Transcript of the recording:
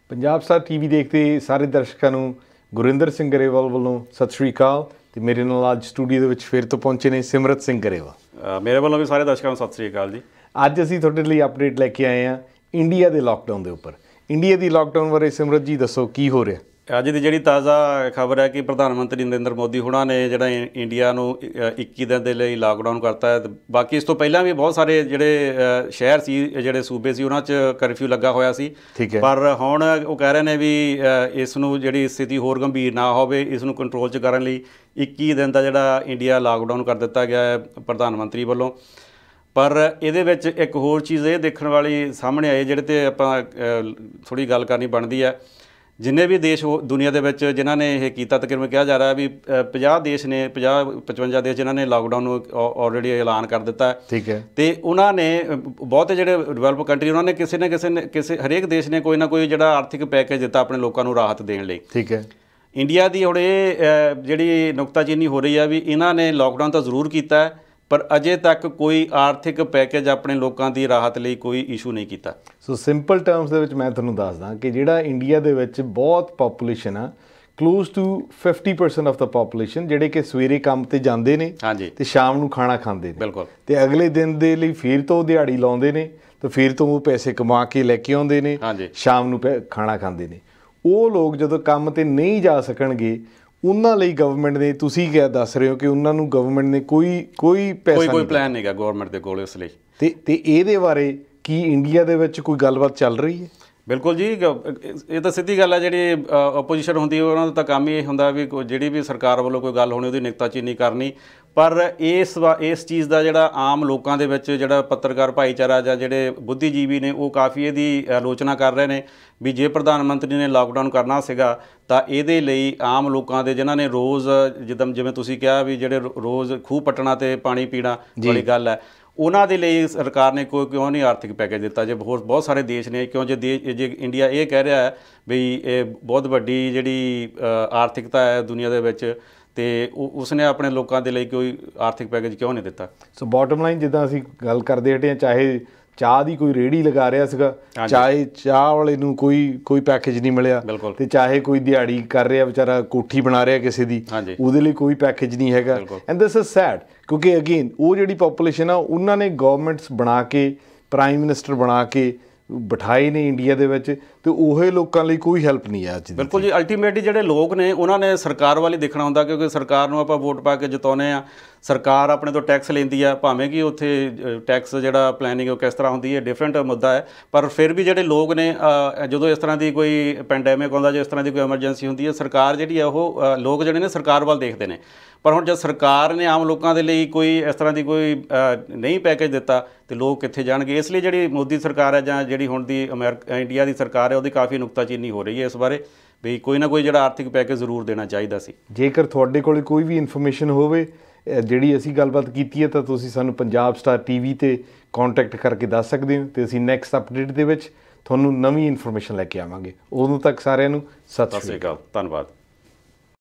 Punjab star TV ਦੇਖਦੇ ਸਾਰੇ ਦਰਸ਼ਕਾਂ ਨੂੰ ਗੁਰਿੰਦਰ ਸਿੰਘ ਗਰੇਵਾਲ ਵੱਲੋਂ ਸਤਿ ਸ਼੍ਰੀ ਅਕਾਲ। ਤੇ ਮੇਰੇ ਨਾਲ ਅੱਜ ਸਟੂਡੀਓ ਦੇ ਵਿੱਚ ਫਿਰ ਤੋਂ ਪਹੁੰਚੇ ਨੇ ਸਿਮਰਤ ਸਿੰਘ ਗਰੇਵਾਲ। ਮੇਰੇ ਵੱਲੋਂ ਵੀ ਸਾਰੇ ਦਰਸ਼ਕਾਂ ਨੂੰ ਸਤਿ ਸ਼੍ਰੀ ਅਕਾਲ ਜੀ। ਅੱਜ ਅਸੀਂ ਤੁਹਾਡੇ ਲਈ ਅਪਡੇਟ ਲੈ ਕੇ ਆਏ ਹਾਂ ਇੰਡੀਆ ਦੇ ਲਾਕਡਾਊਨ ਦੇ ਉੱਪਰ। ਇੰਡੀਆ ਦੀ ਲਾਕਡਾਊਨ ਬਾਰੇ ਸਿਮਰਤ ਜੀ ਦੱਸੋ ਕੀ ਹੋ ਰਿਹਾ? ਅੱਜ ਦੀ ਜਿਹੜੀ ਤਾਜ਼ਾ ਖਬਰ ਹੈ ਕਿ ਪ੍ਰਧਾਨ ਮੰਤਰੀ ਨਰਿੰਦਰ ਮੋਦੀ ਹੁਣਾਂ ਨੇ ਜਿਹੜਾ ਇੰਡੀਆ ਨੂੰ 21 ਦਿਨ ਦੇ ਲਈ ਲਾਕਡਾਊਨ ਕਰਤਾ ਹੈ। ਬਾਕੀ ਇਸ ਤੋਂ ਪਹਿਲਾਂ ਵੀ ਬਹੁਤ ਸਾਰੇ ਜਿਹੜੇ ਸ਼ਹਿਰ ਸੀ, ਜਿਹੜੇ ਸੂਬੇ ਸੀ, ਉਹਨਾਂ 'ਚ ਕਰਫਿਊ ਲੱਗਾ ਹੋਇਆ ਸੀ। ਪਰ ਹੁਣ ਉਹ ਕਹਿ ਰਹੇ ਨੇ ਵੀ ਇਸ ਨੂੰ ਜਿਹੜੀ ਸਥਿਤੀ ਹੋਰ ਗੰਭੀਰ ਨਾ ਹੋਵੇ, ਇਸ ਨੂੰ ਕੰਟਰੋਲ 'ਚ ਕਰਨ ਲਈ 21 ਦਿਨ ਦਾ ਜਿਹੜਾ ਇੰਡੀਆ ਲਾਕਡਾਊਨ ਕਰ ਦਿੱਤਾ ਗਿਆ ਹੈ ਪ੍ਰਧਾਨ ਮੰਤਰੀ ਵੱਲੋਂ। ਪਰ ਇਹਦੇ ਵਿੱਚ ਇੱਕ ਹੋਰ ਚੀਜ਼ ਇਹ ਦੇਖਣ ਵਾਲੀ ਸਾਹਮਣੇ ਆਈ, ਜਿਹੜੇ 'ਤੇ ਆਪਾਂ ਥੋੜ੍ਹੀ ਗੱਲ ਕਰਨੀ ਬਣਦੀ ਹੈ। ਜਿੰਨੇ ਵੀ ਦੇਸ਼ ਦੁਨੀਆ ਦੇ ਵਿੱਚ ਜਿਨ੍ਹਾਂ ਨੇ ਇਹ ਕੀਤਾ, ਤਕਰੀਬਨ ਕਿਹਾ ਜਾ ਰਿਹਾ ਵੀ 50 ਦੇਸ਼ ਨੇ, 50-55 ਦੇਸ਼ ਜਿਨ੍ਹਾਂ ਨੇ ਲਾਕਡਾਊਨ ਨੂੰ ਆਲਰੇਡੀ ਐਲਾਨ ਕਰ ਦਿੱਤਾ ਹੈ। ਠੀਕ ਹੈ। ਅਤੇ ਉਹਨਾਂ ਨੇ ਬਹੁਤੇ ਜਿਹੜੇ ਡਿਵੈਲਪ ਕੰਟਰੀ, ਉਹਨਾਂ ਨੇ ਕਿਸੇ ਹਰੇਕ ਦੇਸ਼ ਨੇ ਕੋਈ ਨਾ ਕੋਈ ਜਿਹੜਾ ਆਰਥਿਕ ਪੈਕੇਜ ਦਿੱਤਾ ਆਪਣੇ ਲੋਕਾਂ ਨੂੰ ਰਾਹਤ ਦੇਣ ਲਈ। ਠੀਕ ਹੈ। ਇੰਡੀਆ ਦੀ ਹੁਣ ਇਹ ਜਿਹੜੀ ਨੁਕਤਾਚੀਨੀ ਹੋ ਰਹੀ ਆ ਵੀ ਇਹਨਾਂ ਨੇ ਲਾਕਡਾਊਨ ਤਾਂ ਜ਼ਰੂਰ ਕੀਤਾ ਹੈ, ਪਰ ਅਜੇ ਤੱਕ ਕੋਈ ਆਰਥਿਕ ਪੈਕੇਜ ਆਪਣੇ ਲੋਕਾਂ ਦੀ ਰਾਹਤ ਲਈ ਕੋਈ ਇਸ਼ੂ ਨਹੀਂ ਕੀਤਾ। ਸੋ ਸਿੰਪਲ ਟਰਮਸ ਦੇ ਵਿੱਚ ਮੈਂ ਤੁਹਾਨੂੰ ਦੱਸਦਾ ਕਿ ਜਿਹੜਾ ਇੰਡੀਆ ਦੇ ਵਿੱਚ ਬਹੁਤ ਪਾਪੂਲੇਸ਼ਨ ਆ, ਕਲੋਜ਼ ਟੂ 50% ਆਫ ਦਾ ਪਾਪੂਲੇਸ਼ਨ, ਜਿਹੜੇ ਕਿ ਸਵੇਰੇ ਕੰਮ 'ਤੇ ਜਾਂਦੇ ਨੇ ਤੇ ਸ਼ਾਮ ਨੂੰ ਖਾਣਾ ਖਾਂਦੇ ਨੇ। ਬਿਲਕੁਲ। ਤੇ ਅਗਲੇ ਦਿਨ ਦੇ ਲਈ ਫਿਰ ਤੋਂ ਦਿਹਾੜੀ ਲਾਉਂਦੇ ਨੇ ਤੇ ਫਿਰ ਤੋਂ ਉਹ ਪੈਸੇ ਕਮਾ ਕੇ ਲੈ ਕੇ ਆਉਂਦੇ ਨੇ, ਸ਼ਾਮ ਨੂੰ ਖਾਣਾ ਖਾਂਦੇ ਨੇ। ਉਹ ਲੋਕ ਜਦੋਂ ਕੰਮ 'ਤੇ ਨਹੀਂ ਜਾ ਸਕਣਗੇ, ਉਹਨਾਂ ਲਈ ਗਵਰਨਮੈਂਟ ਨੇ, ਤੁਸੀਂ ਕਿਆ ਦੱਸ ਰਹੇ ਹੋ ਕਿ ਉਹਨਾਂ ਨੂੰ ਗਵਰਨਮੈਂਟ ਨੇ ਕੋਈ ਪੈਸਾ, ਕੋਈ ਪਲਾਨ ਨਹੀਂ ਗਾ ਗਵਰਨਮੈਂਟ ਦੇ ਕੋਲ ਇਸ ਲਈ। ਤੇ ਇਹਦੇ ਬਾਰੇ ਕੀ ਇੰਡੀਆ ਦੇ ਵਿੱਚ ਕੋਈ ਗੱਲਬਾਤ ਚੱਲ ਰਹੀ ਹੈ? ਬਿਲਕੁਲ ਜੀ, ਇਹ ਤਾਂ ਸਿੱਧੀ ਗੱਲ ਹੈ। ਜਿਹੜੀ ਓਪੋਜੀਸ਼ਨ ਹੁੰਦੀ ਹੈ ਉਹਨਾਂ ਦਾ ਤਾਂ ਕੰਮ ਹੀ ਇਹ ਹੁੰਦਾ ਵੀ ਜਿਹੜੀ ਵੀ ਸਰਕਾਰ ਵੱਲੋਂ ਕੋਈ ਗੱਲ ਹੋਣੀ ਉਹਦੀ ਨੁਕਤਾਚੀਨੀ ਕਰਨੀ। ਪਰ ਇਸ ਚੀਜ਼ ਦਾ ਜਿਹੜਾ ਆਮ ਲੋਕਾਂ ਦੇ ਵਿੱਚ ਜਿਹੜਾ ਪੱਤਰਕਾਰ ਭਾਈਚਾਰਾ ਜਾਂ ਜਿਹੜੇ ਬੁੱਧੀਜੀਵੀ ਨੇ, ਉਹ ਕਾਫੀ ਇਹਦੀ ਆਲੋਚਨਾ ਕਰ ਰਹੇ ਨੇ ਵੀ ਜੇ ਪ੍ਰਧਾਨ ਮੰਤਰੀ ਨੇ ਲਾਕਡਾਊਨ ਕਰਨਾ ਸੀਗਾ ਤਾਂ ਇਹਦੇ ਲਈ ਆਮ ਲੋਕਾਂ ਦੇ, ਜਿਨ੍ਹਾਂ ਨੇ ਰੋਜ਼ ਜਿਵੇਂ ਤੁਸੀਂ ਕਿਹਾ ਵੀ ਜਿਹੜੇ ਰੋਜ਼ ਖੂਹ ਪੱਟਣਾ ਤੇ ਪਾਣੀ ਪੀਣਾ ਵਾਲੀ ਗੱਲ ਹੈ, ਉਹਨਾਂ ਦੇ ਲਈ ਸਰਕਾਰ ਨੇ ਕਿਉਂ ਨਹੀਂ ਆਰਥਿਕ ਪੈਕੇਜ ਦਿੱਤਾ? ਜੇ ਹੋਰ ਬਹੁਤ ਸਾਰੇ ਦੇਸ਼ ਨੇ, ਕਿਉਂ ਜੇ ਇੰਡੀਆ ਇਹ ਕਹਿ ਰਿਹਾ ਹੈ ਵੀ ਇਹ ਬਹੁਤ ਵੱਡੀ ਜਿਹੜੀ ਆਰਥਿਕਤਾ ਹੈ ਦੁਨੀਆ ਦੇ ਵਿੱਚ, ਤੇ ਉਸਨੇ ਆਪਣੇ ਲੋਕਾਂ ਦੇ ਲਈ ਕੋਈ ਆਰਥਿਕ ਪੈਕੇਜ ਕਿਉਂ ਨਹੀਂ ਦਿੱਤਾ? ਸੋ ਬਾਟਮ ਲਾਈਨ, ਜਿੱਦਾਂ ਅਸੀਂ ਗੱਲ ਕਰਦੇ ਹਟੇ ਹਾਂ, ਚਾਹੇ ਚਾਹ ਦੀ ਕੋਈ ਰੇਹੜੀ ਲਗਾ ਰਿਹਾ ਸੀਗਾ, ਚਾਹੇ ਚਾਹ ਵਾਲੇ ਨੂੰ ਕੋਈ ਪੈਕੇਜ ਨਹੀਂ ਮਿਲਿਆ, ਤੇ ਚਾਹੇ ਕੋਈ ਦਿਹਾੜੀ ਕਰ ਰਿਹਾ ਵਿਚਾਰਾ, ਕੋਠੀ ਬਣਾ ਰਿਹਾ ਕਿਸੇ ਦੀ, ਉਹਦੇ ਲਈ ਕੋਈ ਪੈਕੇਜ ਨਹੀਂ ਹੈਗਾ। ਐਂਡ ਦਿਸ ਇਜ਼ ਸੈਡ, ਕਿਉਂਕਿ ਅਗੇਨ ਉਹ ਜਿਹੜੀ ਪਾਪੂਲੇਸ਼ਨ ਆ, ਉਹਨਾਂ ਨੇ ਗਵਰਨਮੈਂਟਸ ਬਣਾ ਕੇ, ਪ੍ਰਾਈਮ ਮਿਨਿਸਟਰ ਬਣਾ ਕੇ ਬਿਠਾਏ ਨੇ ਇੰਡੀਆ ਦੇ ਵਿੱਚ, ਤੇ ਉਹੇ ਲੋਕਾਂ ਲਈ ਕੋਈ ਹੈਲਪ ਨਹੀਂ ਹੈ ਅੱਜ। ਬਿਲਕੁਲ ਜੀ, ਅਲਟੀਮੇਟਲੀ ਜਿਹੜੇ ਲੋਕ ਨੇ ਉਹਨਾਂ ਨੇ ਸਰਕਾਰ ਵੱਲ ਹੀ ਦੇਖਣਾ ਹੁੰਦਾ, ਕਿਉਂਕਿ ਸਰਕਾਰ ਨੂੰ ਆਪਾਂ ਵੋਟ ਪਾ ਕੇ ਜਿਤਾਉਂਦੇ ਆ। ਸਰਕਾਰ ਆਪਣੇ ਤੋਂ ਟੈਕਸ ਲੈਂਦੀ ਆ, ਭਾਵੇਂ ਕਿ ਉੱਥੇ ਟੈਕਸ ਜਿਹੜਾ ਪਲੈਨਿੰਗ ਉਹ ਕਿਸ ਤਰ੍ਹਾਂ ਹੁੰਦੀ ਹੈ, ਡਿਫਰੈਂਟ ਮੁੱਦਾ ਹੈ। ਪਰ ਫਿਰ ਵੀ ਜਿਹੜੇ ਲੋਕ ਨੇ, ਜਦੋਂ ਇਸ ਤਰ੍ਹਾਂ ਦੀ ਕੋਈ ਪੈਂਡੈਮਿਕ ਆਉਂਦਾ, ਜਾਂ ਇਸ ਤਰ੍ਹਾਂ ਦੀ ਕੋਈ ਐਮਰਜੈਂਸੀ ਹੁੰਦੀ ਹੈ, ਸਰਕਾਰ ਜਿਹੜੀ ਆ ਉਹ ਲੋਕ ਜਿਹੜੇ ਨੇ ਸਰਕਾਰ ਵੱਲ ਦੇਖਦੇ ਨੇ। ਪਰ ਹੁਣ ਜਦ ਸਰਕਾਰ ਨੇ ਆਮ ਲੋਕਾਂ ਦੇ ਲਈ ਕੋਈ ਇਸ ਤਰ੍ਹਾਂ ਦੀ ਕੋਈ ਨਹੀਂ ਪੈਕੇਜ ਦਿੱਤਾ, ਤੇ ਲੋਕ ਕਿੱਥੇ ਜਾਣਗੇ? ਇਸ ਲਈ ਜਿਹੜੀ ਮੋਦੀ ਸਰਕਾਰ ਹੈ, ਜਾਂ ਜਿਹੜੀ ਹੁਣ ਦੀ ਇੰਡੀਆ ਦੀ ਸਰਕਾਰ ਹੈ, ਉਹਦੀ ਕਾਫੀ ਨੁਕਤਾਚੀਨੀ ਹੋ ਰਹੀ ਹੈ ਇਸ ਬਾਰੇ ਵੀ ਕੋਈ ਨਾ ਕੋਈ ਜਿਹੜਾ ਆਰਥਿਕ ਪੈਕੇਜ ਜ਼ਰੂਰ ਦੇਣਾ ਚਾਹੀਦਾ ਸੀ। ਜੇਕਰ ਤੁਹਾਡੇ ਕੋਲ ਕੋਈ ਵੀ ਇਨਫੋਰਮੇਸ਼ਨ ਹੋਵੇ ਜਿਹੜੀ ਅਸੀਂ ਗੱਲਬਾਤ ਕੀਤੀ ਹੈ, ਤਾਂ ਤੁਸੀਂ ਸਾਨੂੰ ਪੰਜਾਬ ਸਟਾਰ ਟੀਵੀ 'ਤੇ ਕੰਟੈਕਟ ਕਰਕੇ ਦੱਸ ਸਕਦੇ ਹੋ, ਤੇ ਅਸੀਂ ਨੈਕਸਟ ਅਪਡੇਟ ਦੇ ਵਿੱਚ ਤੁਹਾਨੂੰ ਨਵੀਂ ਇਨਫੋਰਮੇਸ਼ਨ ਲੈ ਕੇ ਆਵਾਂਗੇ। ਉਦੋਂ ਤੱਕ ਸਾਰਿਆਂ ਨੂੰ ਸਤਿ ਸ਼੍ਰੀ ਅਕਾਲ। ਧੰਨਵਾਦ।